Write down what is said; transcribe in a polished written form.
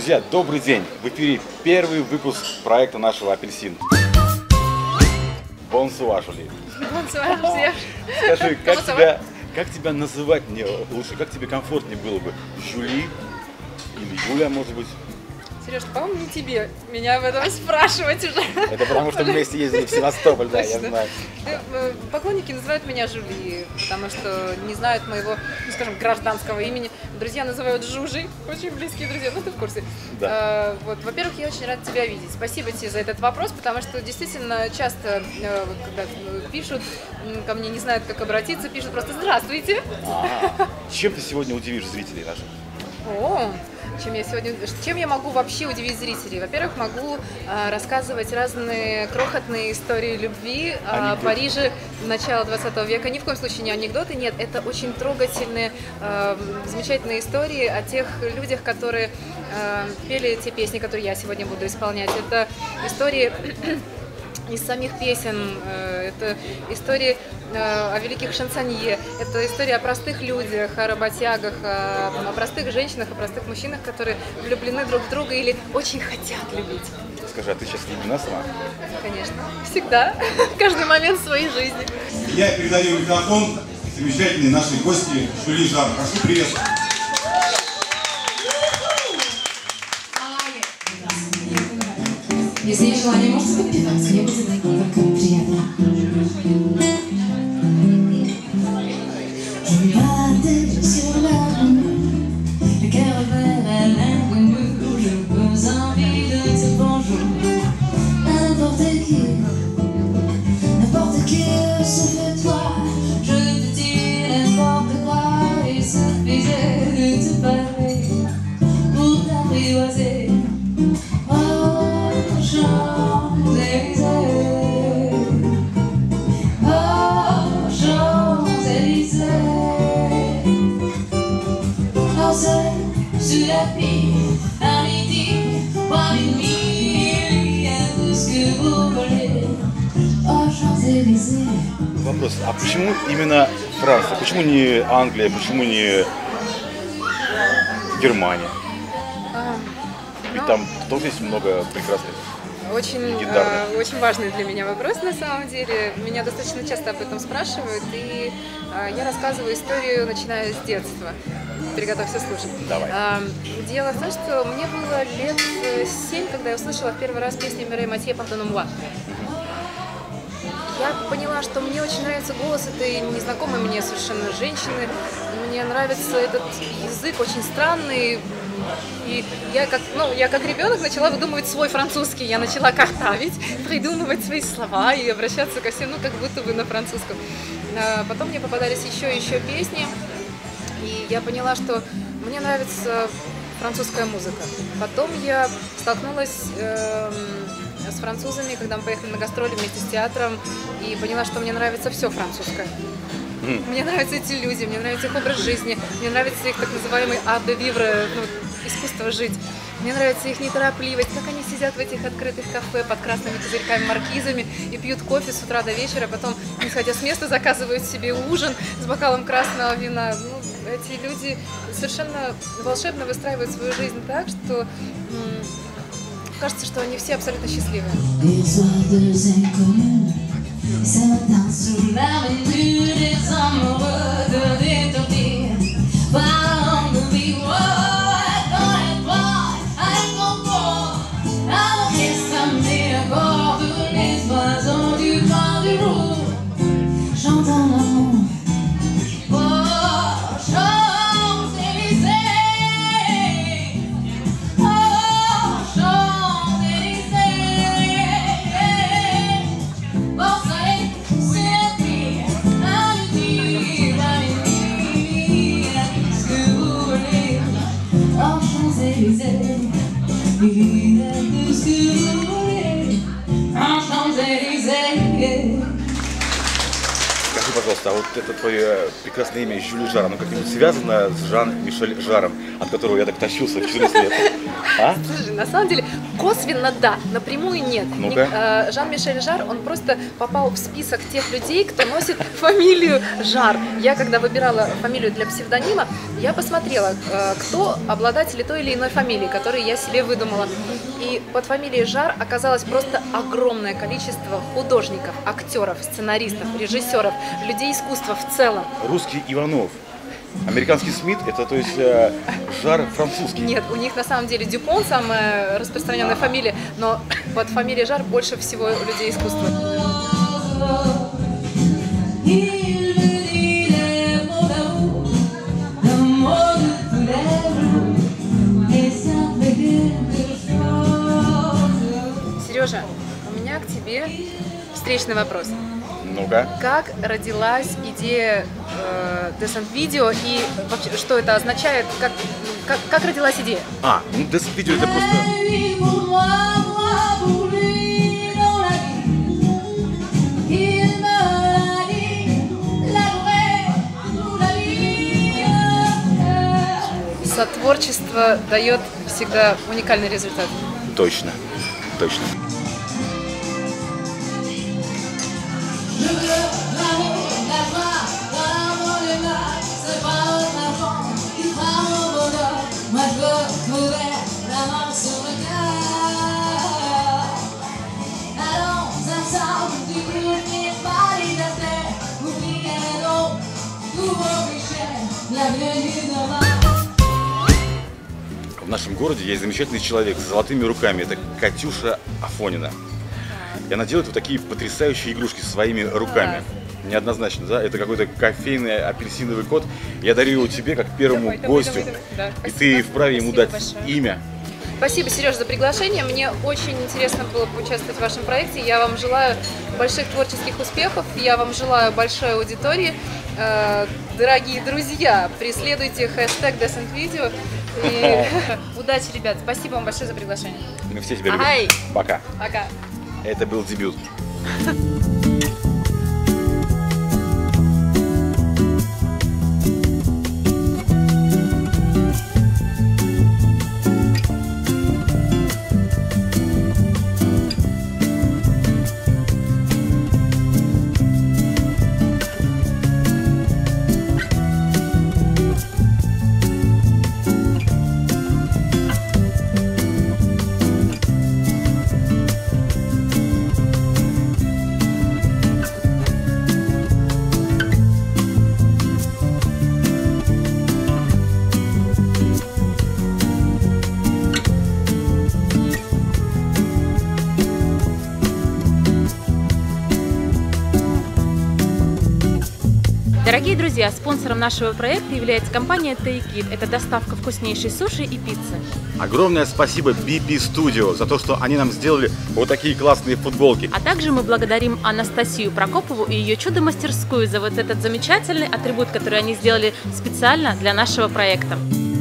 Друзья, добрый день! В эфире первый выпуск проекта нашего «Апельсин». Бонсуа, Жули. Бонсуа, всем. Скажи, как тебя называть мне лучше? Как тебе комфортнее было бы? Жули или Юля, может быть? Сереж, по-моему, не тебе меня об этом спрашивать уже. Это потому, что мы вместе ездили в Севастополь, да, я знаю. Поклонники называют меня Жули, потому что не знают моего, ну скажем, гражданского имени. Друзья называют Жужей, очень близкие друзья, ну ты в курсе. Да. Вот, во-первых, я очень рада тебя видеть. Спасибо тебе за этот вопрос, потому что действительно часто, когда пишут ко мне, не знают, как обратиться, пишут просто «Здравствуйте». Чем ты сегодня удивишь зрителей наших? Чем я могу вообще удивить зрителей? Во-первых, могу рассказывать разные крохотные истории любви о Париже начала 20 века. Ни в коем случае не анекдоты, нет. Это очень трогательные, замечательные истории о тех людях, которые пели те песни, которые я сегодня буду исполнять. Это истории из самих песен, это истории о великих шансонье, это история о простых людях, о работягах, о простых женщинах, о простых мужчинах, которые влюблены друг в друга или очень хотят любить. Скажи, а ты сейчас влюблена сама? Конечно, всегда, каждый момент своей жизни. Я передаю микрофон замечательной нашей гости Жули Жар. Прошу приветствовать. Если есть желание, можете подпевать, мне будет только приятно. Je m'attelle sur la rue, le cœur ouvert à l'inconnu, je peux envie de dire bonjour à n'importe qui sauf toi, je te dis n'importe quoi, il suffisait de te parler pour t'apprivoiser. Sous la pluie, à midi, boire une nuit, à tout ce que vous voulez. Oh, Champs-Élysées. Вопрос, а почему именно Франция? Почему не Англия? Почему не Германия? Ведь там тоже есть много прекрасных. Очень важный для меня вопрос, на самом деле. Меня достаточно часто об этом спрашивают, и я рассказываю историю, начиная с детства. Приготовься слушать. Давай. Дело в том, что мне было лет 7, когда я услышала в первый раз песню Мирей Матье «Pardonne moi». Я поняла, что мне очень нравится голос этой незнакомой мне совершенно женщины. Мне нравится этот язык, очень странный. И я как ребенок начала выдумывать свой французский. Я начала картавить, придумывать свои слова и обращаться ко всем, как будто бы на французском. Потом мне попадались еще песни. И я поняла, что мне нравится французская музыка. Потом я столкнулась с французами, когда мы поехали на гастроли вместе с театром, и поняла, что мне нравится все французское. Мне нравятся эти люди, мне нравится их образ жизни, мне нравится их так называемый art de vivre, искусство жить. Мне нравится их неторопливость, как они сидят в этих открытых кафе под красными козырьками, маркизами и пьют кофе с утра до вечера, потом, не сходя с места, заказывают себе ужин с бокалом красного вина. Эти люди совершенно волшебно выстраивают свою жизнь так, что кажется, что они все абсолютно счастливые. пожалуйста, а вот это твое прекрасное имя Жюли Жар, оно как-нибудь связано с Жан-Мишель Жаром, от которого я так тащился в 14 лет? А? Слушай, на самом деле, косвенно да, напрямую нет. Ну-ка. Жан-Мишель Жар, он просто попал в список тех людей, кто носит фамилию Жар. Я, когда выбирала фамилию для псевдонима, я посмотрела, кто обладатели той или иной фамилии, которую я себе выдумала. И под фамилией Жар оказалось просто огромное количество художников, актеров, сценаристов, режиссеров, людей искусства в целом. Русский Иванов. Американский Смит, это то есть Жар французский. Нет, у них на самом деле Дюпон самая распространенная фамилия, но под фамилией Жар больше всего людей искусства. Сережа, у меня к тебе встречный вопрос. Ну-ка. Как родилась идея Descent Video и вообще, что это означает? Как родилась идея? Ну Descent Video это просто... Сотворчество дает всегда уникальный результат. Точно, точно. В нашем городе есть замечательный человек с золотыми руками. Это Катюша Афонина. И она делает вот такие потрясающие игрушки своими руками. Неоднозначно, да? Это какой-то кофейный апельсиновый кот. Я дарю его тебе как первому гостю. Давай. Да, и ты вправе ему дать большое. имя. Спасибо, Сереж, за приглашение. Мне очень интересно было поучаствовать в вашем проекте. Я вам желаю больших творческих успехов. Я вам желаю большой аудитории. Дорогие друзья, преследуйте хэштег Descent Video. И удачи, ребят. Спасибо вам большое за приглашение. Мы все тебя любим. Ай! Пока. Пока. Это был дебют. Дорогие друзья, спонсором нашего проекта является компания Take It. Это доставка вкуснейшей суши и пиццы. Огромное спасибо BP Studio за то, что они нам сделали вот такие классные футболки. А также мы благодарим Анастасию Прокопову и ее чудо-мастерскую за вот этот замечательный атрибут, который они сделали специально для нашего проекта.